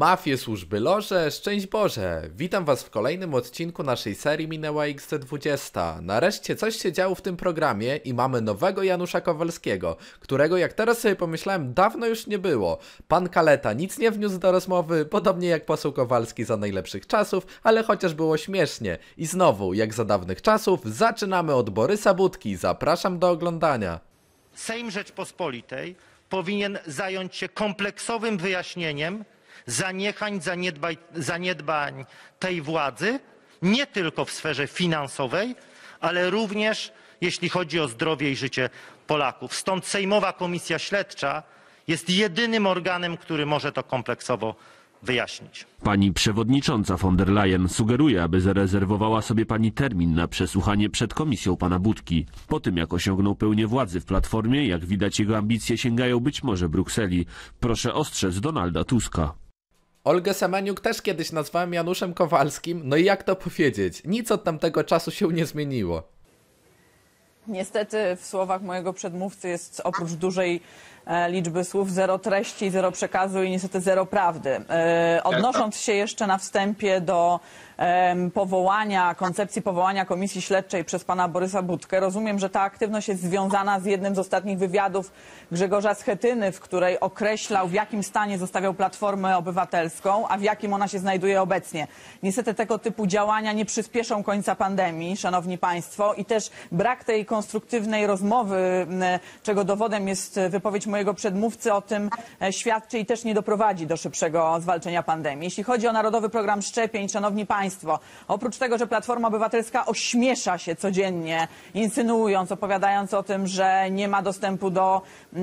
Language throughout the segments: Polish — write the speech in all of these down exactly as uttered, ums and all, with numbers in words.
Mafie, służby, loże, szczęść Boże! Witam was w kolejnym odcinku naszej serii Minęła X D dwadzieścia. Nareszcie coś się działo w tym programie i mamy nowego Janusza Kowalskiego, którego jak teraz sobie pomyślałem dawno już nie było. Pan Kaleta nic nie wniósł do rozmowy, podobnie jak poseł Kowalski za najlepszych czasów, ale chociaż było śmiesznie. I znowu, jak za dawnych czasów, zaczynamy od Borysa Budki. Zapraszam do oglądania. Sejm Rzeczpospolitej powinien zająć się kompleksowym wyjaśnieniem zaniechań, zaniedbań, zaniedbań tej władzy, nie tylko w sferze finansowej, ale również jeśli chodzi o zdrowie i życie Polaków. Stąd Sejmowa Komisja Śledcza jest jedynym organem, który może to kompleksowo wyjaśnić. Pani przewodnicząca von der Leyen sugeruje, aby zarezerwowała sobie pani termin na przesłuchanie przed komisją pana Budki. Po tym, jak osiągnął pełnię władzy w Platformie, jak widać, jego ambicje sięgają być może Brukseli. Proszę ostrzec Donalda Tuska. Olgę Semeniuk też kiedyś nazwałem Januszem Kowalskim, no i jak to powiedzieć? Nic od tamtego czasu się nie zmieniło. Niestety w słowach mojego przedmówcy jest oprócz dużej e, liczby słów zero treści, zero przekazu i niestety zero prawdy. E, odnosząc się jeszcze na wstępie do e, powołania, koncepcji powołania Komisji Śledczej przez pana Borysa Budkę, rozumiem, że ta aktywność jest związana z jednym z ostatnich wywiadów Grzegorza Schetyny, w której określał, w jakim stanie zostawiał Platformę Obywatelską, a w jakim ona się znajduje obecnie. Niestety tego typu działania nie przyspieszą końca pandemii, szanowni państwo, i też brak tej konstruktywnej rozmowy, czego dowodem jest wypowiedź mojego przedmówcy, o tym świadczy i też nie doprowadzi do szybszego zwalczenia pandemii. Jeśli chodzi o Narodowy Program Szczepień, szanowni państwo, oprócz tego, że Platforma Obywatelska ośmiesza się codziennie, insynuując, opowiadając o tym, że nie ma dostępu do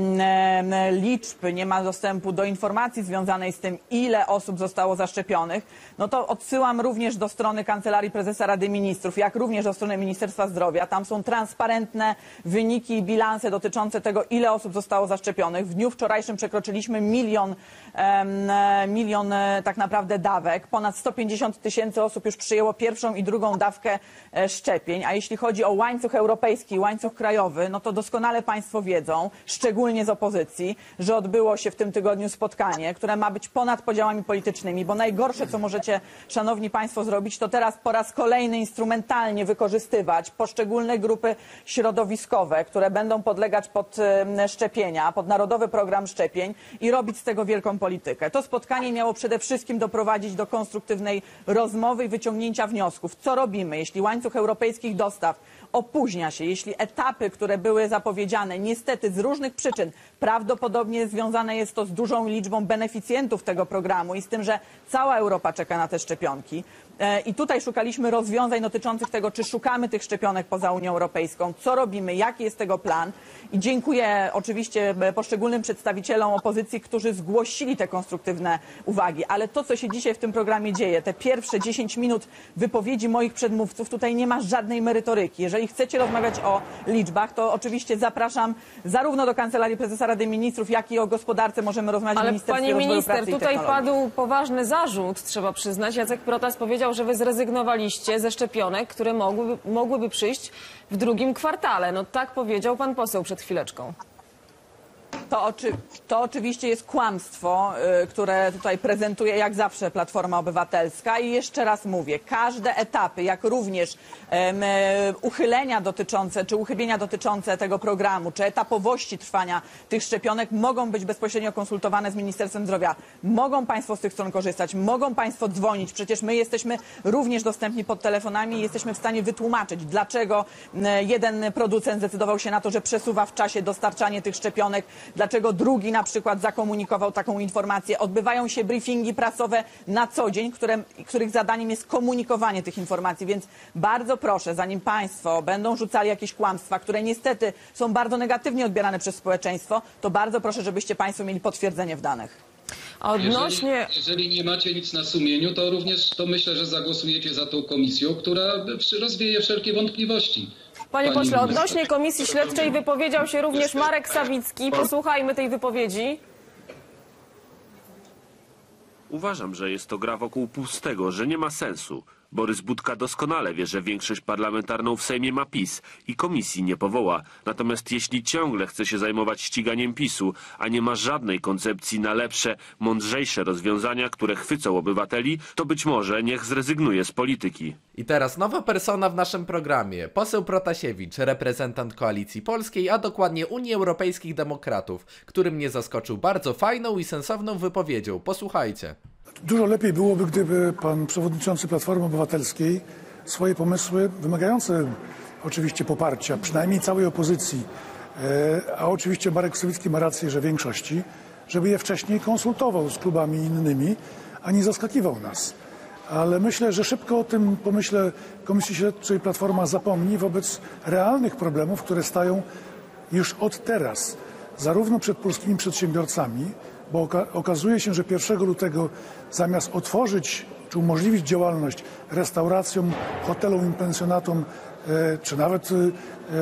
liczb, nie ma dostępu do informacji związanej z tym, ile osób zostało zaszczepionych, no to odsyłam również do strony Kancelarii Prezesa Rady Ministrów, jak również do strony Ministerstwa Zdrowia. Tam są transparentne wyniki i bilanse dotyczące tego, ile osób zostało zaszczepionych. W dniu wczorajszym przekroczyliśmy milion, um, milion tak naprawdę dawek. Ponad sto pięćdziesiąt tysięcy osób już przyjęło pierwszą i drugą dawkę e, szczepień. A jeśli chodzi o łańcuch europejski, łańcuch krajowy, no to doskonale państwo wiedzą, szczególnie z opozycji, że odbyło się w tym tygodniu spotkanie, które ma być ponad podziałami politycznymi, bo najgorsze, co możecie, szanowni państwo, zrobić, to teraz po raz kolejny instrumentalnie wykorzystywać poszczególne grupy środowiskowe, które będą podlegać pod szczepienia, pod Narodowy Program Szczepień i robić z tego wielką politykę. To spotkanie miało przede wszystkim doprowadzić do konstruktywnej rozmowy i wyciągnięcia wniosków. Co robimy, jeśli łańcuch europejskich dostaw opóźnia się, jeśli etapy, które były zapowiedziane, niestety z różnych przyczyn, prawdopodobnie związane jest to z dużą liczbą beneficjentów tego programu i z tym, że cała Europa czeka na te szczepionki. I tutaj szukaliśmy rozwiązań dotyczących tego, czy szukamy tych szczepionek poza Unią Europejską, co robimy, jaki jest tego plan. I dziękuję oczywiście poszczególnym przedstawicielom opozycji, którzy zgłosili te konstruktywne uwagi. Ale to, co się dzisiaj w tym programie dzieje, te pierwsze dziesięć minut wypowiedzi moich przedmówców, tutaj nie ma żadnej merytoryki. Jeżeli chcecie rozmawiać o liczbach, to oczywiście zapraszam zarówno do Kancelarii Prezesa Rady Ministrów, jak i o gospodarce możemy rozmawiać w Ministerstwie Rozwoju Pracy i Technologii. Ale pani minister, tutaj padł poważny zarzut, trzeba przyznać. Jacek Protas powiedział, że wy zrezygnowaliście ze szczepionek, które mogłyby, mogłyby przyjść w drugim kwartale. No tak powiedział pan poseł przed chwileczką. To, oczy, to oczywiście jest kłamstwo, y, które tutaj prezentuje jak zawsze Platforma Obywatelska i jeszcze raz mówię, każde etapy, jak również um, uchylenia dotyczące, czy uchybienia dotyczące tego programu, czy etapowości trwania tych szczepionek mogą być bezpośrednio konsultowane z Ministerstwem Zdrowia. Mogą państwo z tych stron korzystać, mogą państwo dzwonić, przecież my jesteśmy również dostępni pod telefonami i jesteśmy w stanie wytłumaczyć, dlaczego jeden producent zdecydował się na to, że przesuwa w czasie dostarczanie tych szczepionek, dlaczego drugi na przykład zakomunikował taką informację. Odbywają się briefingi prasowe na co dzień, które, których zadaniem jest komunikowanie tych informacji, więc bardzo proszę, zanim państwo będą rzucali jakieś kłamstwa, które niestety są bardzo negatywnie odbierane przez społeczeństwo, to bardzo proszę, żebyście państwo mieli potwierdzenie w danych. A odnośnie... Jeżeli, jeżeli nie macie nic na sumieniu, to również to myślę, że zagłosujecie za tą komisją, która rozwieje wszelkie wątpliwości. Panie pośle, odnośnie Komisji Śledczej wypowiedział się również Marek Sawicki. Posłuchajmy tej wypowiedzi. Uważam, że jest to gra wokół pustego, że nie ma sensu. Borys Budka doskonale wie, że większość parlamentarną w Sejmie ma PiS i komisji nie powoła. Natomiast jeśli ciągle chce się zajmować ściganiem PiSu, a nie ma żadnej koncepcji na lepsze, mądrzejsze rozwiązania, które chwycą obywateli, to być może niech zrezygnuje z polityki. I teraz nowa persona w naszym programie. Poseł Protasiewicz, reprezentant Koalicji Polskiej, a dokładnie Unii Europejskich Demokratów, który mnie zaskoczył bardzo fajną i sensowną wypowiedzią. Posłuchajcie. Dużo lepiej byłoby, gdyby pan przewodniczący Platformy Obywatelskiej swoje pomysły, wymagające oczywiście poparcia, przynajmniej całej opozycji, a oczywiście Marek Sawicki ma rację, że większości, żeby je wcześniej konsultował z klubami innymi, a nie zaskakiwał nas. Ale myślę, że szybko o tym pomyśle Komisji Śledczej Platforma zapomni wobec realnych problemów, które stają już od teraz, zarówno przed polskimi przedsiębiorcami, bo oka okazuje się, że pierwszego lutego zamiast otworzyć czy umożliwić działalność restauracjom, hotelom i pensjonatom, e, czy nawet e, e,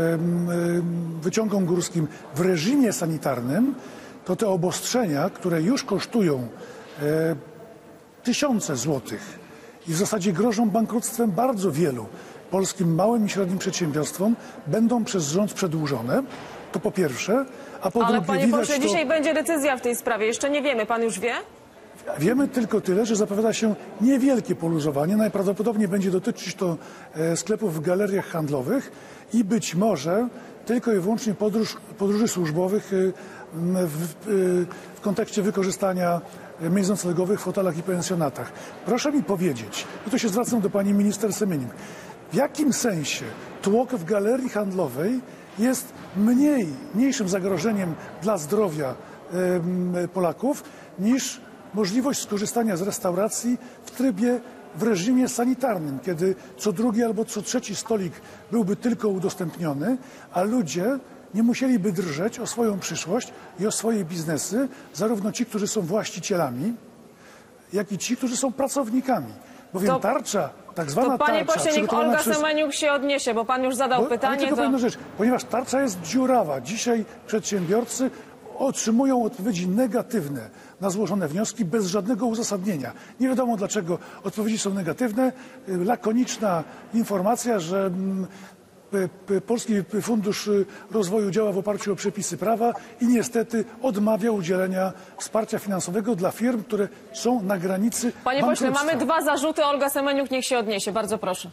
wyciągom górskim w reżimie sanitarnym, to te obostrzenia, które już kosztują e, tysiące złotych i w zasadzie grożą bankructwem bardzo wielu polskim małym i średnim przedsiębiorstwom, będą przez rząd przedłużone. To po pierwsze, a po Ale drugie panie widać pośle, to... dzisiaj będzie decyzja w tej sprawie. Jeszcze nie wiemy. Pan już wie? Wiemy tylko tyle, że zapowiada się niewielkie poluzowanie. Najprawdopodobniej będzie dotyczyć to e, sklepów w galeriach handlowych i być może tylko i wyłącznie podróż, podróży służbowych e, w, w, w kontekście wykorzystania miejsc noclegowych w hotelach i pensjonatach. Proszę mi powiedzieć, i tu się zwracam do pani minister Semeniuk, w jakim sensie tłok w galerii handlowej jest mniej, mniejszym zagrożeniem dla zdrowia y, Polaków niż możliwość skorzystania z restauracji w trybie, w reżimie sanitarnym, kiedy co drugi albo co trzeci stolik byłby tylko udostępniony, a ludzie nie musieliby drżeć o swoją przyszłość i o swoje biznesy, zarówno ci, którzy są właścicielami, jak i ci, którzy są pracownikami. Bowiem To- tarcza, tak zwana To panie tarcza... pośle, niech przygotowana Olga przez... Semeniuk się odniesie, bo pan już zadał Bo, ale pytanie. tylko To... pewna rzecz, ponieważ tarcza jest dziurawa. Dzisiaj przedsiębiorcy otrzymują odpowiedzi negatywne na złożone wnioski bez żadnego uzasadnienia. Nie wiadomo, dlaczego odpowiedzi są negatywne. Lakoniczna informacja, że mm, P- P- Polski Fundusz Rozwoju działa w oparciu o przepisy prawa i niestety odmawia udzielenia wsparcia finansowego dla firm, które są na granicy Panie pośle, bankructwa. mamy dwa zarzuty. Olga Semeniuk niech się odniesie. Bardzo proszę.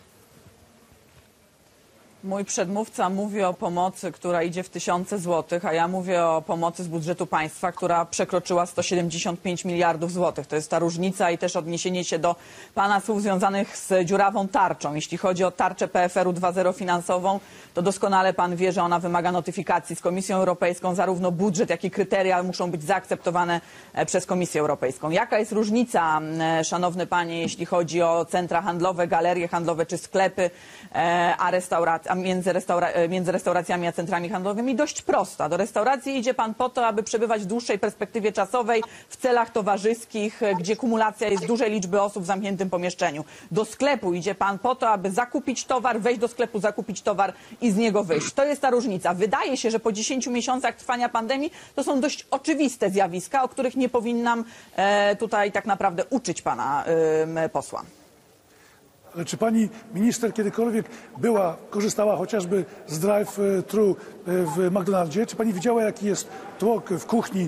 Mój przedmówca mówi o pomocy, która idzie w tysiące złotych, a ja mówię o pomocy z budżetu państwa, która przekroczyła sto siedemdziesiąt pięć miliardów złotych. To jest ta różnica i też odniesienie się do pana słów związanych z dziurawą tarczą. Jeśli chodzi o tarczę P F R u dwa zero finansową, to doskonale pan wie, że ona wymaga notyfikacji z Komisją Europejską. Zarówno budżet, jak i kryteria muszą być zaakceptowane przez Komisję Europejską. Jaka jest różnica, szanowny panie, jeśli chodzi o centra handlowe, galerie handlowe czy sklepy, a restauracje? Między, restaura między restauracjami a centrami handlowymi dość prosta. Do restauracji idzie pan po to, aby przebywać w dłuższej perspektywie czasowej w celach towarzyskich, gdzie kumulacja jest dużej liczby osób w zamkniętym pomieszczeniu. Do sklepu idzie pan po to, aby zakupić towar, wejść do sklepu, zakupić towar i z niego wyjść. To jest ta różnica. Wydaje się, że po dziesięciu miesiącach trwania pandemii to są dość oczywiste zjawiska, o których nie powinnam e, tutaj tak naprawdę uczyć pana e, posła. Ale czy pani minister kiedykolwiek była, korzystała chociażby z drive-thru w McDonaldzie? Czy pani widziała, jaki jest tłok w kuchni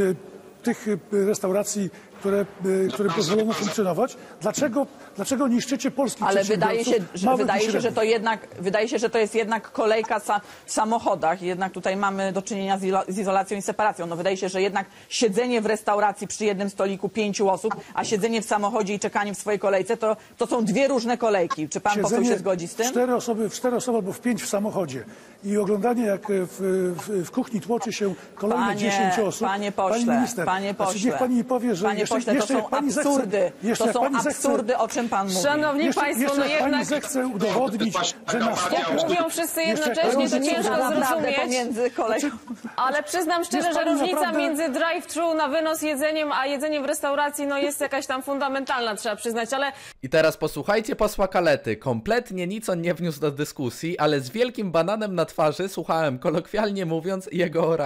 tych restauracji, które, którym pozwolono funkcjonować? Dlaczego, dlaczego niszczycie polskich Ale wydaje się, że, wydaje się, że to jednak, wydaje się, że to jest jednak kolejka sa, w samochodach. Jednak tutaj mamy do czynienia z, ilo, z izolacją i separacją. No wydaje się, że jednak siedzenie w restauracji przy jednym stoliku pięciu osób, a siedzenie w samochodzie i czekanie w swojej kolejce, to, to są dwie różne kolejki. Czy pan Siedzenie poseł się zgodzi z tym? Cztery osoby, w cztery osoby albo w pięć w samochodzie i oglądanie, jak w, w, w kuchni tłoczy się kolejne Panie, dziesięć osób. panie pośle, pani minister, panie znaczy, pośle, niech pani mi powie, że panie jeszcze, pośle, to jeszcze jak są pani absurdy. Zechce, jeszcze To jak są pani absurdy, zechce, o czym pan mówi. Szanowni jeszcze, państwo, jeszcze no jak pani jednak... zechce udowodnić, że na Jak mówią wszyscy jednocześnie, to ciężko Naprawdę zrozumieć. pomiędzy koleją. Ale przyznam szczerze, Jest że pani różnica naprawdę- między drive-thru na wynos jedzeniem, a jedzeniem w restauracji, no jest jakaś tam fundamentalna, trzeba przyznać, ale... I teraz posłuchajcie posła Kalety. Kompletnie nic on nie wniósł do dyskusji, ale z wielkim bananem na twarzy słuchałem, kolokwialnie mówiąc, jego orania.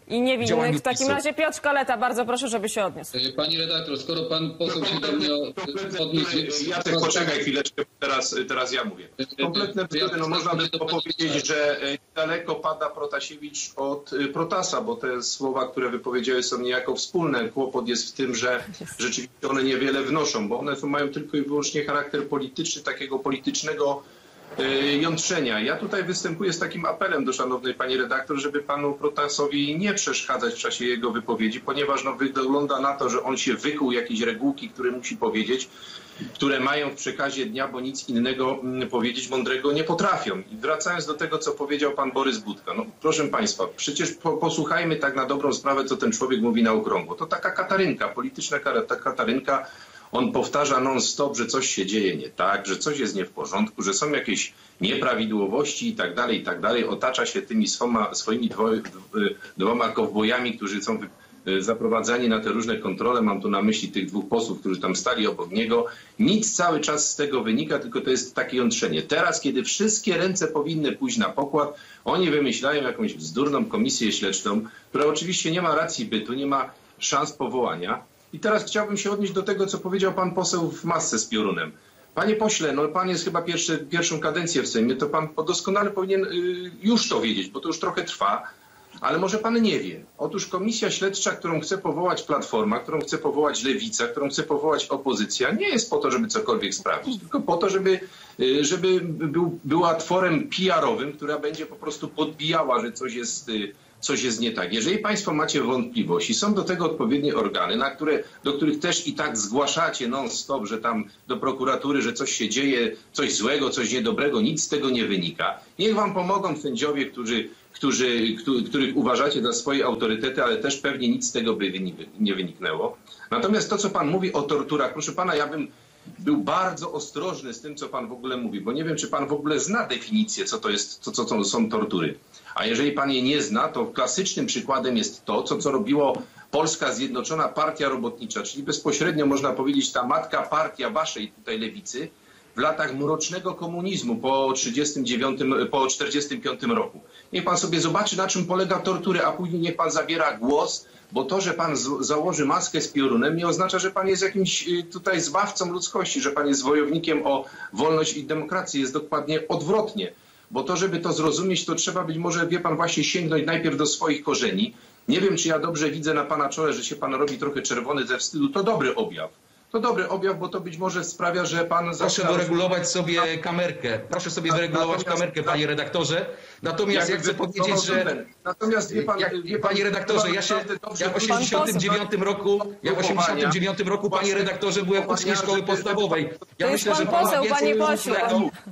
I niewinnych. działaniu W takim PiSu. razie Piotr Kaleta, bardzo proszę, żeby się odniósł. Pani redaktor, skoro pan poseł się do mnie odniósł... Jacek, poczekaj chwileczkę, teraz, teraz ja mówię. Kompletne bzdury, no można by powiedzieć, że daleko pada Protasiewicz od Protasa, bo te słowa, które wypowiedziały, są niejako wspólne. Kłopot jest w tym, że rzeczywiście one niewiele wnoszą, bo one mają tylko i wyłącznie charakter polityczny, takiego politycznego jątrzenia. Ja tutaj występuję z takim apelem do szanownej pani redaktor, żeby panu Protasowi nie przeszkadzać w czasie jego wypowiedzi, ponieważ no, wygląda na to, że on się wykuł jakieś regułki, które musi powiedzieć, które mają w przekazie dnia, bo nic innego powiedzieć mądrego nie potrafią. I wracając do tego, co powiedział pan Borys Budka. No proszę państwa, przecież po, posłuchajmy tak na dobrą sprawę, co ten człowiek mówi na okrągło. To taka katarynka, polityczna ta katarynka. On powtarza non-stop, że coś się dzieje nie tak, że coś jest nie w porządku, że są jakieś nieprawidłowości i tak dalej, i tak dalej. Otacza się tymi swoma, swoimi dwo, dwoma kowbojami, którzy są zaprowadzani na te różne kontrole. Mam tu na myśli tych dwóch posłów, którzy tam stali obok niego. Nic cały czas z tego wynika, tylko to jest takie jątrzenie. Teraz, kiedy wszystkie ręce powinny pójść na pokład, oni wymyślają jakąś bzdurną komisję śledczą, która oczywiście nie ma racji bytu, nie ma szans powołania. I teraz chciałbym się odnieść do tego, co powiedział pan poseł w masce z piorunem. Panie pośle, no pan jest chyba pierwszy, pierwszą kadencję w Sejmie, to pan doskonale powinien y, już to wiedzieć, bo to już trochę trwa, ale może pan nie wie. Otóż komisja śledcza, którą chce powołać Platforma, którą chce powołać Lewica, którą chce powołać opozycja, nie jest po to, żeby cokolwiek sprawdzić, tylko po to, żeby, y, żeby był, była tworem P R-owym, która będzie po prostu podbijała, że coś jest... Y, coś jest nie tak. Jeżeli państwo macie wątpliwości, są do tego odpowiednie organy, na które, do których też i tak zgłaszacie non-stop, że tam do prokuratury, że coś się dzieje, coś złego, coś niedobrego, nic z tego nie wynika. Niech wam pomogą sędziowie, którzy, którzy, których uważacie za swoje autorytety, ale też pewnie nic z tego by nie wyniknęło. Natomiast to, co pan mówi o torturach, proszę pana, ja bym był bardzo ostrożny z tym, co pan w ogóle mówi, bo nie wiem, czy pan w ogóle zna definicję, co to jest, co, co to są tortury. A jeżeli pan je nie zna, to klasycznym przykładem jest to, co, co robiło Polska Zjednoczona Partia Robotnicza, czyli bezpośrednio można powiedzieć ta matka partia waszej tutaj lewicy w latach mrocznego komunizmu po trzydziestym dziewiątym, po czterdziestym piątym roku. Niech pan sobie zobaczy, na czym polega tortury, a później niech pan zabiera głos, bo to, że pan z- założy maskę z piorunem, nie oznacza, że pan jest jakimś y, tutaj zbawcą ludzkości, że pan jest wojownikiem o wolność i demokrację. Jest dokładnie odwrotnie. Bo to, żeby to zrozumieć, to trzeba być może, wie pan, właśnie sięgnąć najpierw do swoich korzeni. Nie wiem, czy ja dobrze widzę na pana czole, że się pan robi trochę czerwony ze wstydu. To dobry objaw. To dobry objaw, bo to być może sprawia, że pan... Proszę wyregulować sobie kamerkę. Proszę sobie wyregulować kamerkę, panie redaktorze. Natomiast ja chcę powiedzieć, że... Natomiast wie pan, jak, wie pan, panie redaktorze, ja się ja w osiemdziesiątym dziewiątym roku, ja w osiemdziesiątym dziewiątym roku, panie redaktorze, byłem uczniem szkoły podstawowej. Ja To jest pan poseł, panie pośle.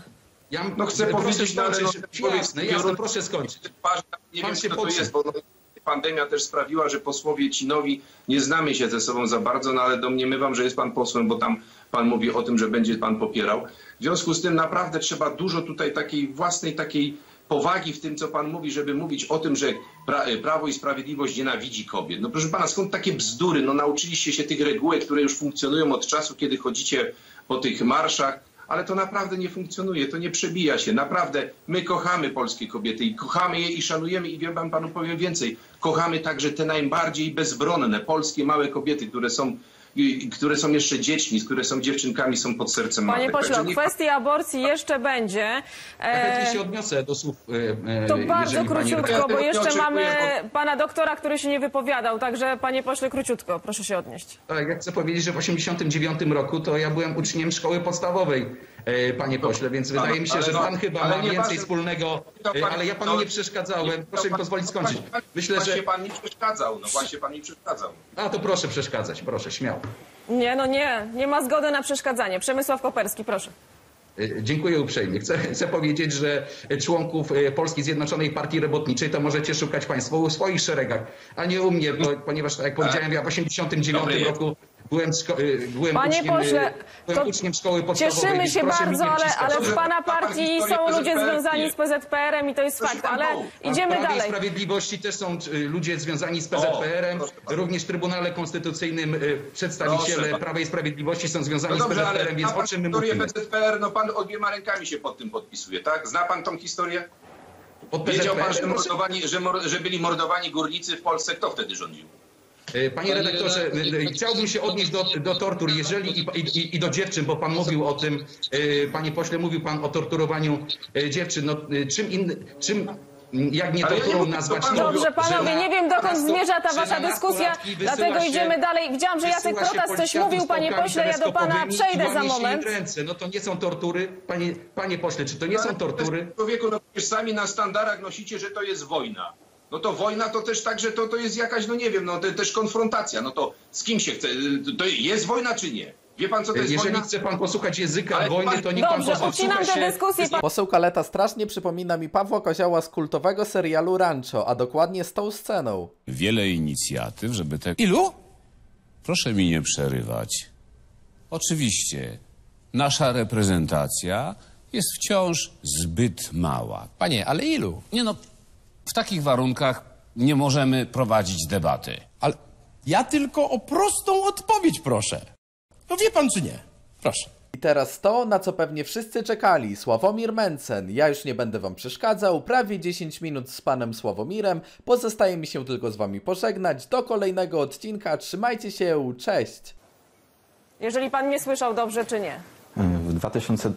Ja no chcę proszę powiedzieć, no, ale skończyć. no, Jasne, jasne, proszę skończyć. Nie Pan wiem, się kto to poprze. jest, bo no, pandemia też sprawiła, że posłowie ci nowi nie znamy się ze sobą za bardzo, no ale domniemywam, że jest pan posłem, bo tam pan mówi o tym, że będzie pan popierał. W związku z tym naprawdę trzeba dużo tutaj takiej własnej takiej powagi w tym, co pan mówi, żeby mówić o tym, że pra Prawo i Sprawiedliwość nienawidzi kobiet. No proszę pana, skąd takie bzdury? No nauczyliście się tych regułek, które już funkcjonują od czasu, kiedy chodzicie po tych marszach. Ale to naprawdę nie funkcjonuje, to nie przebija się. Naprawdę my kochamy polskie kobiety i kochamy je i szanujemy i wiem, wam panu powiem więcej. Kochamy także te najbardziej bezbronne polskie małe kobiety, które są, które są jeszcze dziećmi, które są dziewczynkami, są pod sercem Panie matek. pośle, o niech... kwestii aborcji jeszcze będzie. Ja chętnie się odniosę do słów. E, To bardzo jeżeli pani króciutko, redaktor- bo jeszcze oczekuję, mamy bo- pana doktora, który się nie wypowiadał, także panie pośle, króciutko, proszę się odnieść. Tak, ja chcę powiedzieć, że w osiemdziesiątym dziewiątym roku to ja byłem uczniem szkoły podstawowej, e, panie pośle, więc No, wydaje mi się, ale że no, pan chyba ale ma nie więcej ważne- wspólnego, e, ale ja panu no, nie przeszkadzałem. Proszę mi pan- pozwolić skończyć. Myślę, Właśnie że... pan mi przeszkadzał, no właśnie pan mi przeszkadzał. A to proszę przeszkadzać, proszę, śmiało. Nie, no nie, nie ma zgody na przeszkadzanie. Przemysław Koperski, proszę. E, Dziękuję uprzejmie. Chcę, chcę powiedzieć, że członków e, Polskiej Zjednoczonej Partii Robotniczej to możecie szukać państwo w swoich szeregach, a nie u mnie, bo, ponieważ tak jak powiedziałem, ja w osiemdziesiątym dziewiątym Dobry. roku byłem, szko- e, byłem, Panie uczniem, e, pośle, byłem to uczniem szkoły podstawowej. Cieszymy więc się proszę mi bardzo, nie ale, wciskać. ale w pana Ma pan partii historię są ludzie P Z P R? związani Nie. z P Z P R-em i to jest Proszę fakt, pan ale Bogu. A w idziemy Prawie i dalej. Sprawiedliwości też są y, ludzie związani z P Z P R-em, O, proszę bardzo. również w Trybunale Konstytucyjnym y, przedstawiciele Proszę bardzo. Prawa i Sprawiedliwości są No związani z dobrze, P Z P ale R-em, więc zna o pan czym my historię mówimy? P Z P R, no pan obiema rękami się pod tym podpisuje, tak? Zna pan tą historię? Wiedział pan, że, mordowani, że, mor, że byli mordowani górnicy w Polsce. Kto wtedy rządził? Panie redaktorze, chciałbym się odnieść do, do tortur, jeżeli i, i, i do dziewczyn, bo pan mówił o tym, panie pośle, mówił pan o torturowaniu dziewczyn. No, czym inny, czym jak nie torturą nazwać? Dobrze, panowie, nie wiem dokąd zmierza ta wasza dyskusja, dlatego idziemy dalej. Widziałam, że Jacek Protas coś mówił, panie pośle, ja do pana przejdę za moment. Ręce. No to nie są tortury, panie, panie pośle, czy to nie są tortury? Człowieku, no przecież sami na sztandarach nosicie, że to jest wojna. No to wojna to też tak, że to, to jest jakaś, no nie wiem, no to też konfrontacja. No to z kim się chce? To jest wojna czy nie? Wie pan, co to jest Jeżeli wojna? chce pan posłuchać języka Ale wojny, pan... to niech Dobrze, pan ucinam posłucha tę się... dyskusję. Poseł Kaleta strasznie przypomina mi Pawła Kozioła z kultowego serialu Rancho, a dokładnie z tą sceną. Wiele inicjatyw, żeby te... Ilu? Proszę mi nie przerywać. Oczywiście, nasza reprezentacja jest wciąż zbyt mała. Panie, ale ilu? Nie no, w takich warunkach nie możemy prowadzić debaty. Ale ja tylko o prostą odpowiedź proszę. No wie pan czy nie? Proszę. I teraz to, na co pewnie wszyscy czekali. Sławomir Mencen. Ja już nie będę wam przeszkadzał. Prawie dziesięć minut z panem Sławomirem. Pozostaje mi się tylko z wami pożegnać. Do kolejnego odcinka. Trzymajcie się. Cześć. Jeżeli pan nie słyszał dobrze, czy nie? W dwa tysiące...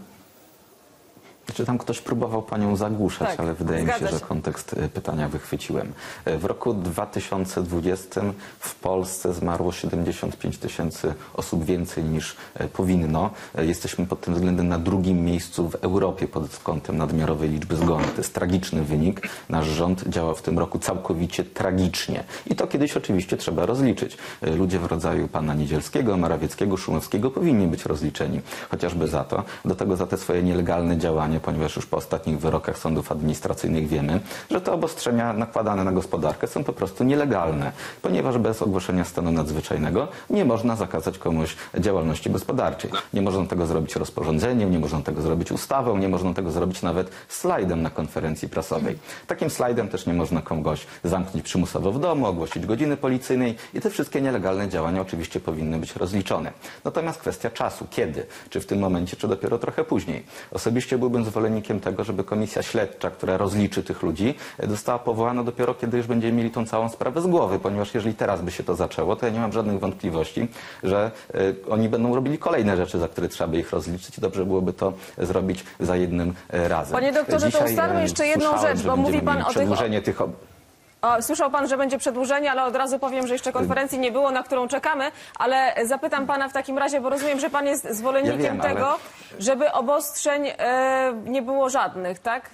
Czy tam ktoś próbował panią zagłuszać, tak, ale wydaje mi się, się, że kontekst pytania wychwyciłem. W roku dwa tysiące dwudziestym w Polsce zmarło siedemdziesiąt pięć tysięcy osób więcej niż powinno. Jesteśmy pod tym względem na drugim miejscu w Europie pod kątem nadmiarowej liczby zgonów. To jest tragiczny wynik. Nasz rząd działa w tym roku całkowicie tragicznie. I to kiedyś oczywiście trzeba rozliczyć. Ludzie w rodzaju pana Niedzielskiego, Morawieckiego, Szumowskiego powinni być rozliczeni. Chociażby za to. Do tego za te swoje nielegalne działania, ponieważ już po ostatnich wyrokach sądów administracyjnych wiemy, że te obostrzenia nakładane na gospodarkę są po prostu nielegalne, ponieważ bez ogłoszenia stanu nadzwyczajnego nie można zakazać komuś działalności gospodarczej. Nie można tego zrobić rozporządzeniem, nie można tego zrobić ustawą, nie można tego zrobić nawet slajdem na konferencji prasowej. Takim slajdem też nie można kogoś zamknąć przymusowo w domu, ogłosić godziny policyjnej i te wszystkie nielegalne działania oczywiście powinny być rozliczone. Natomiast kwestia czasu. Kiedy? Czy w tym momencie, czy dopiero trochę później? Osobiście byłbym zwolennikiem tego, żeby komisja śledcza, która rozliczy tych ludzi, została powołana dopiero, kiedy już będziemy mieli tą całą sprawę z głowy, ponieważ jeżeli teraz by się to zaczęło, to ja nie mam żadnych wątpliwości, że y, oni będą robili kolejne rzeczy, za które trzeba by ich rozliczyć i dobrze byłoby to zrobić za jednym y, razem. Panie doktorze, Dzisiaj, to ustalmy jeszcze jedną rzecz, bo mówi pan o tych... tych... O, słyszał pan, że będzie przedłużenie, ale od razu powiem, że jeszcze konferencji nie było, na którą czekamy, ale zapytam pana w takim razie, bo rozumiem, że pan jest zwolennikiem ja wiem, tego, ale... żeby obostrzeń e, nie było żadnych, tak?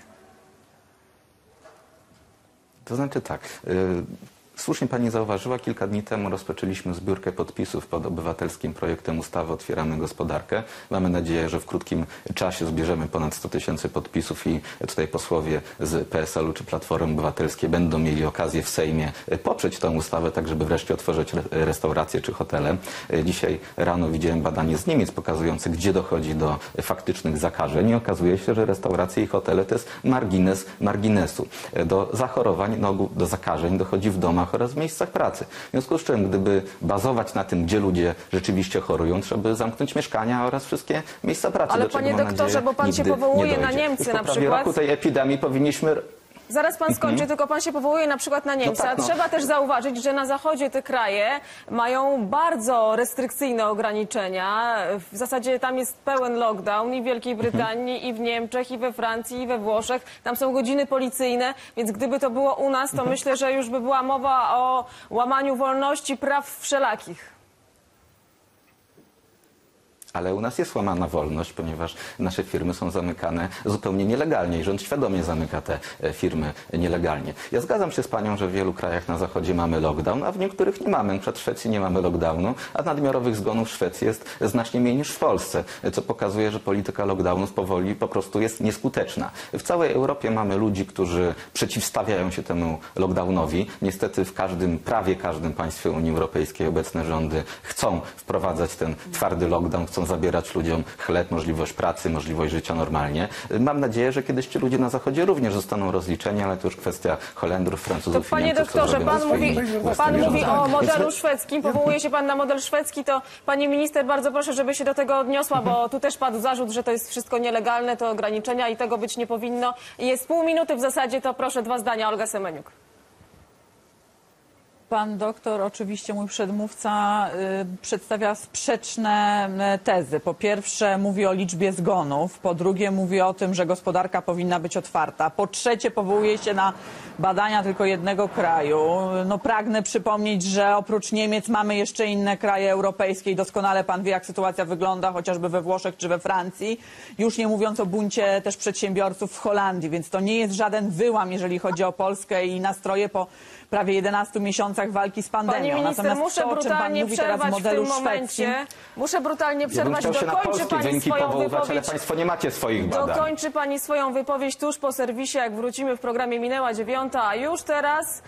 To znaczy tak... Y Słusznie pani zauważyła, kilka dni temu rozpoczęliśmy zbiórkę podpisów pod obywatelskim projektem ustawy Otwieramy Gospodarkę. Mamy nadzieję, że w krótkim czasie zbierzemy ponad sto tysięcy podpisów i tutaj posłowie z P S L u czy Platformy Obywatelskiej będą mieli okazję w Sejmie poprzeć tę ustawę, tak żeby wreszcie otworzyć restauracje czy hotele. Dzisiaj rano widziałem badanie z Niemiec pokazujące, gdzie dochodzi do faktycznych zakażeń i okazuje się, że restauracje i hotele to jest margines marginesu. Do zachorowań, no, do zakażeń dochodzi w domach oraz w miejscach pracy. W związku z czym, gdyby bazować na tym, gdzie ludzie rzeczywiście chorują, trzeba by zamknąć mieszkania oraz wszystkie miejsca pracy. Ale do panie czego, doktorze, nadzieję, bo pan się powołuje na Niemcy Już na po prawie przykład. roku tej epidemii powinniśmy... Zaraz pan skończy, mhm. tylko pan się powołuje na przykład na Niemcy. No tak, no. A trzeba też zauważyć, że na zachodzie te kraje mają bardzo restrykcyjne ograniczenia. W zasadzie tam jest pełen lockdown i w Wielkiej Brytanii, mhm. i w Niemczech, i we Francji, i we Włoszech. Tam są godziny policyjne, więc gdyby to było u nas, to mhm. myślę, że już by była mowa o łamaniu wolności, praw wszelakich. Ale u nas jest łamana wolność, ponieważ nasze firmy są zamykane zupełnie nielegalnie i rząd świadomie zamyka te firmy nielegalnie. Ja zgadzam się z panią, że w wielu krajach na zachodzie mamy lockdown, a w niektórych nie mamy. Na przykład w Szwecji nie mamy lockdownu, a nadmiarowych zgonów w Szwecji jest znacznie mniej niż w Polsce, co pokazuje, że polityka lockdownów powoli po prostu jest nieskuteczna. W całej Europie mamy ludzi, którzy przeciwstawiają się temu lockdownowi. Niestety w każdym, prawie każdym państwie Unii Europejskiej obecne rządy chcą wprowadzać ten twardy lockdown, chcą chcą zabierać ludziom chleb, możliwość pracy, możliwość życia normalnie. Mam nadzieję, że kiedyś ci ludzie na Zachodzie również zostaną rozliczeni, ale to już kwestia Holendrów, Francuzów to, panie i Niemców, doktorze, pan mówi, pan mówi o modelu Więc... szwedzkim, powołuje się pan na model szwedzki, to pani minister, bardzo proszę, żeby się do tego odniosła, bo tu też padł zarzut, że to jest wszystko nielegalne, to ograniczenia i tego być nie powinno. Jest pół minuty w zasadzie, to proszę dwa zdania, Olga Semeniuk. Pan doktor, oczywiście mój przedmówca, y, przedstawia sprzeczne y, tezy. Po pierwsze mówi o liczbie zgonów, po drugie mówi o tym, że gospodarka powinna być otwarta, po trzecie powołuje się na badania tylko jednego kraju. No, pragnę przypomnieć, że oprócz Niemiec mamy jeszcze inne kraje europejskie i doskonale pan wie, jak sytuacja wygląda, chociażby we Włoszech czy we Francji. Już nie mówiąc o buncie też przedsiębiorców w Holandii, więc to nie jest żaden wyłam, jeżeli chodzi o Polskę i nastroje po prawie jedenastu miesiącach walki z pandemią. Pani minister, Natomiast muszę to, o czym pan mówi teraz w modelu w tym momencie, szwedzkim... Muszę brutalnie przerwać. Ja bym chciał się Dokończy na polskie pani wyniki swoją powoływać, wypowiedź. ale państwo nie macie swoich badań. Dokończy pani swoją wypowiedź tuż po serwisie, jak wrócimy w programie minęła dziewiąta, a już teraz...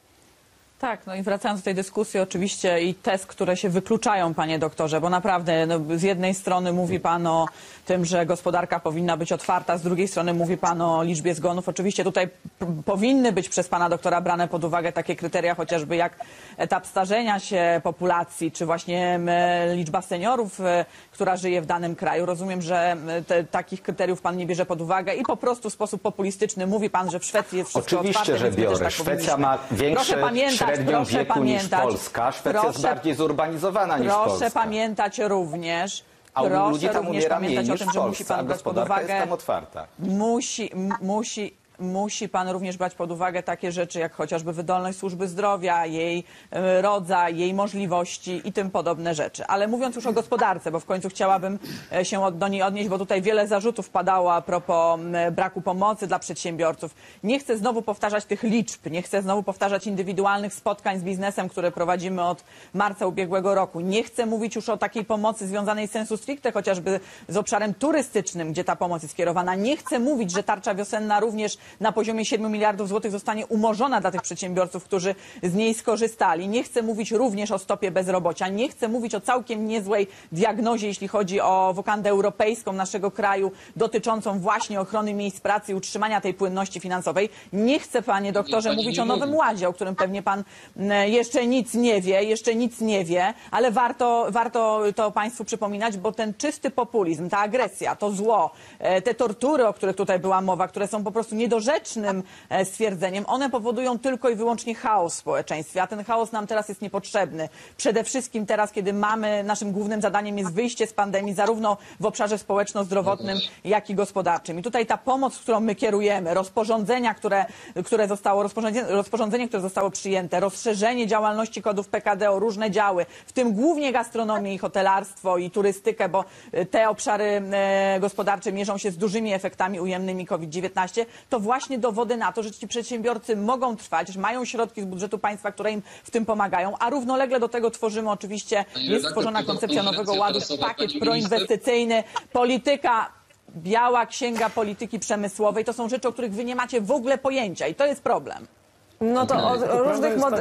Tak, no i wracając do tej dyskusji oczywiście i tez, które się wykluczają, panie doktorze, bo naprawdę no, z jednej strony mówi pan o tym, że gospodarka powinna być otwarta, z drugiej strony mówi pan o liczbie zgonów. Oczywiście tutaj powinny być przez pana doktora brane pod uwagę takie kryteria chociażby jak etap starzenia się populacji, czy właśnie e, liczba seniorów, e, która żyje w danym kraju. Rozumiem, że te, takich kryteriów pan nie bierze pod uwagę i po prostu w sposób populistyczny mówi pan, że w Szwecji jest wszystko Oczywiście, otwarte. że biorę. Tak Szwecja ma większe średnią wieku niż Polska. Szwecja proszę, jest bardziej zurbanizowana niż proszę Polska. Proszę pamiętać również, a u proszę ludzi tam również umiera mniej pamiętać niż o tym, w że Polsce, musi pan a brać pod gospodarka uwagę, jest tam otwarta. Musi, musi, musi pan również brać pod uwagę takie rzeczy jak chociażby wydolność służby zdrowia, jej e, rodzaj, jej możliwości i tym podobne rzeczy. Ale mówiąc już o gospodarce, bo w końcu chciałabym się od, do niej odnieść, bo tutaj wiele zarzutów padało a propos e, braku pomocy dla przedsiębiorców. Nie chcę znowu powtarzać tych liczb, nie chcę znowu powtarzać indywidualnych spotkań z biznesem, które prowadzimy od marca ubiegłego roku. Nie chcę mówić już o takiej pomocy związanej sensu stricte, chociażby z obszarem turystycznym, gdzie ta pomoc jest kierowana. Nie chcę mówić, że tarcza wiosenna również na poziomie siedmiu miliardów złotych zostanie umorzona dla tych przedsiębiorców, którzy z niej skorzystali. Nie chcę mówić również o stopie bezrobocia. Nie chcę mówić o całkiem niezłej diagnozie, jeśli chodzi o wokandę europejską naszego kraju, dotyczącą właśnie ochrony miejsc pracy i utrzymania tej płynności finansowej. Nie chcę, panie doktorze, Pani mówić nie o Nowym mówi. Ładzie, o którym pewnie pan jeszcze nic nie wie, jeszcze nic nie wie, ale warto, warto to państwu przypominać, bo ten czysty populizm, ta agresja, to zło, te tortury, o których tutaj była mowa, które są po prostu niedorzecznym stwierdzeniem, one powodują tylko i wyłącznie chaos w społeczeństwie, a ten chaos nam teraz jest niepotrzebny. Przede wszystkim teraz, kiedy mamy, naszym głównym zadaniem jest wyjście z pandemii, zarówno w obszarze społeczno-zdrowotnym, jak i gospodarczym. I tutaj ta pomoc, którą my kierujemy, rozporządzenia, które, które zostało, rozporządzenie, rozporządzenie, które zostało przyjęte, rozszerzenie działalności kodów P K D o różne działy, w tym głównie gastronomię i hotelarstwo i turystykę, bo te obszary e, gospodarcze mierzą się z dużymi efektami ujemnymi COVID dziewiętnaście, to właśnie dowody na to, że ci przedsiębiorcy mogą trwać, że mają środki z budżetu państwa, które im w tym pomagają, a równolegle do tego tworzymy oczywiście, jest stworzona koncepcja Nowego Ładu, pakiet proinwestycyjny, polityka, biała księga polityki przemysłowej. To są rzeczy, o których wy nie macie w ogóle pojęcia i to jest problem. No to o różnych, mod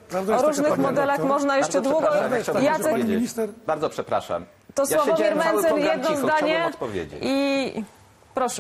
o różnych modelach można jeszcze Bardzo długo... przepraszam, Jacek... Pani minister... Bardzo przepraszam. To ja Sławomir Mencen, jedno cicho, zdanie i... Proszę.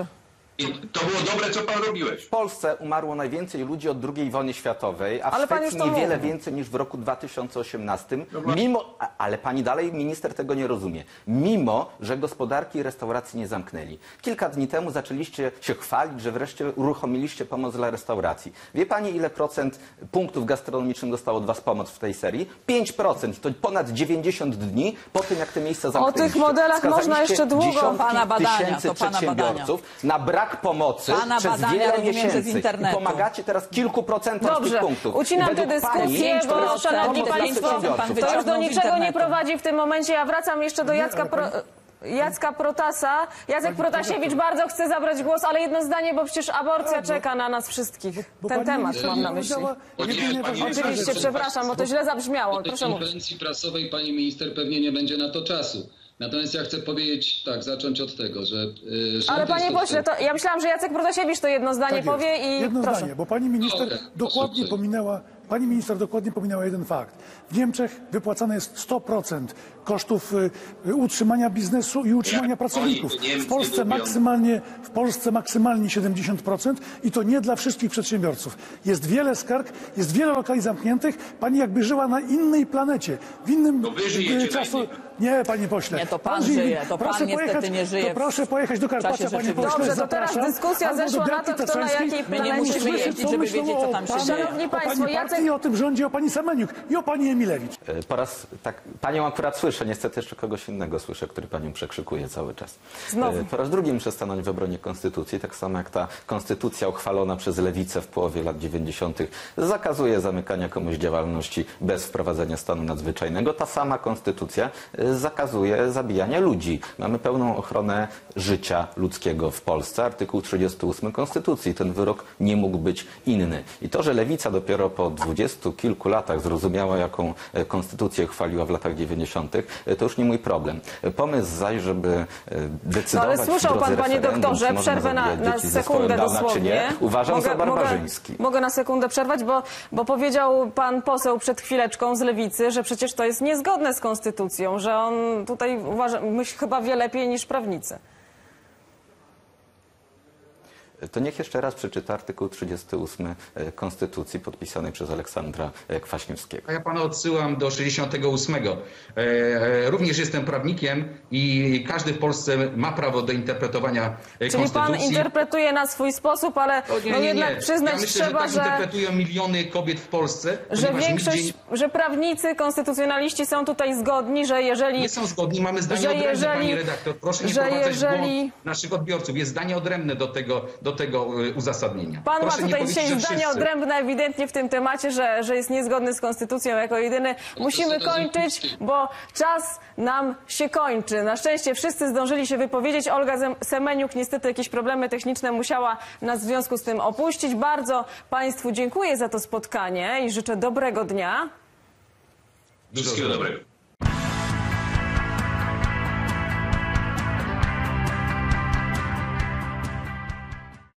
To było dobre, co pan robiłeś. W Polsce umarło najwięcej ludzi od drugiej wojny światowej, a w ale Szwecji niewiele mówi. więcej niż w roku dwa tysiące osiemnastym. No mimo, ale pani dalej, minister tego nie rozumie. Mimo, że gospodarki i restauracji nie zamknęli. Kilka dni temu zaczęliście się chwalić, że wreszcie uruchomiliście pomoc dla restauracji. Wie pani, ile procent punktów gastronomicznych dostało od was pomoc w tej serii? pięć procent. To ponad dziewięćdziesiąt dni po tym, jak te miejsca zamknęliście. O tych modelach można jeszcze długo. Pana badania, tysięcy to pana przedsiębiorców badania. na brak pomocy Pana przez wiele miesięcy i pomagacie teraz kilku procentom Dobrze, z tych punktów. ucinam tę dyskusję, bo szanowni państwo, to już do niczego nie prowadzi w tym momencie. Ja wracam jeszcze do Jacka Pro... Jacka Protasa. Jacek Protasiewicz bardzo chce zabrać głos, ale jedno zdanie, bo przecież aborcja czeka na nas wszystkich. Ten temat mam na myśli. Oczywiście, przepraszam, bo to źle zabrzmiało. W konferencji prasowej pani minister pewnie nie będzie na to czasu. Natomiast ja chcę powiedzieć, tak, zacząć od tego, że... Yy, ale panie pośle, to ja myślałam, że Jacek Protasiewicz to jedno zdanie tak powie i jedno proszę. zdanie, bo pani minister okay, dokładnie pominęła Pani minister dokładnie pominęła jeden fakt. W Niemczech wypłacane jest sto procent kosztów y, utrzymania biznesu i utrzymania Jak pracowników. oni, Niemcy W Polsce lubią. maksymalnie, w Polsce maksymalnie siedemdziesiąt procent i to nie dla wszystkich przedsiębiorców. Jest wiele skarg, jest wiele lokali zamkniętych. Pani jakby żyła na innej planecie, w innym To wy żyjecie y, czasu. na innej. Nie, panie pośle. Nie, to pan żyje. żyje, to pan Proszę niestety pojechać, nie żyje To proszę pojechać do Karpacia, czasie panie pośle. Dobrze, to teraz zapraszam. dyskusja Albo do zeszła na Beaty to, kto na Tatrzańskiej. jakiej My nie planecie musimy żyje. jeździć, żeby myślą wiedzieć, co o tam się pani, dzieje. Szanowni o państwo, pani Jacek- partii, i o tym rządzie, o pani Semeniuk i o pani Emilewicz. E, Po raz, tak, panią akurat słyszę, niestety jeszcze kogoś innego słyszę, który panią przekrzykuje cały czas. Znowu. E, Po raz drugi muszę stanąć w obronie konstytucji, tak samo jak ta konstytucja uchwalona przez lewicę w połowie lat dziewięćdziesiątych zakazuje zamykania komuś działalności bez wprowadzenia stanu nadzwyczajnego. Ta sama konstytucja e, zakazuje zabijania ludzi. Mamy pełną ochronę życia ludzkiego w Polsce. Artykuł trzydziesty ósmy Konstytucji. Ten wyrok nie mógł być inny. I to, że lewica dopiero po dwudziestu kilku latach zrozumiała, jaką e, konstytucję chwaliła w latach dziewięćdziesiątych, e, to już nie mój problem. E, Pomysł zaś, żeby e, No decydować ale słyszał w drodze pan, panie referendum, doktorze, czy można przerwę na, zabijać na dzieci ze zespołem sekundę Downa, czy dosłownie. nie, uważam za mogę, barbarzyński. mogę na sekundę przerwać, bo, bo powiedział pan poseł przed chwileczką z Lewicy, że przecież to jest niezgodne z konstytucją, że on tutaj uważa, myśli chyba wie lepiej niż prawnicy. To niech jeszcze raz przeczyta artykuł trzydziesty ósmy Konstytucji podpisany przez Aleksandra Kwaśniewskiego. A ja pana odsyłam do sześćdziesiątego ósmego. E, e, również jestem prawnikiem i każdy w Polsce ma prawo do interpretowania e, Czyli pan konstytucji. interpretuje na swój sposób, ale O, nie, no nie, jednak nie. przyznać ja myślę, trzeba, że tak że... interpretują miliony kobiet w Polsce. Że ponieważ większość, nigdzie że prawnicy, konstytucjonaliści są tutaj zgodni, że jeżeli... nie są zgodni, mamy zdanie że odrębne, jeżeli- pani redaktor. Proszę nie że wprowadzać jeżeli- w błąd naszych odbiorców. Jest zdanie odrębne do tego, do tego e, uzasadnienia. Pan Proszę ma nie tutaj powiedzieć, dzisiaj że zdanie wszyscy. odrębne ewidentnie w tym temacie, że, że jest niezgodny z konstytucją jako jedyny. Musimy kończyć, bo czas nam się kończy. Na szczęście wszyscy zdążyli się wypowiedzieć. Olga Zem- Semeniuk niestety jakieś problemy techniczne musiała nas w związku z tym opuścić. Bardzo państwu dziękuję za to spotkanie i życzę dobrego dnia. Wszystkiego dobrego.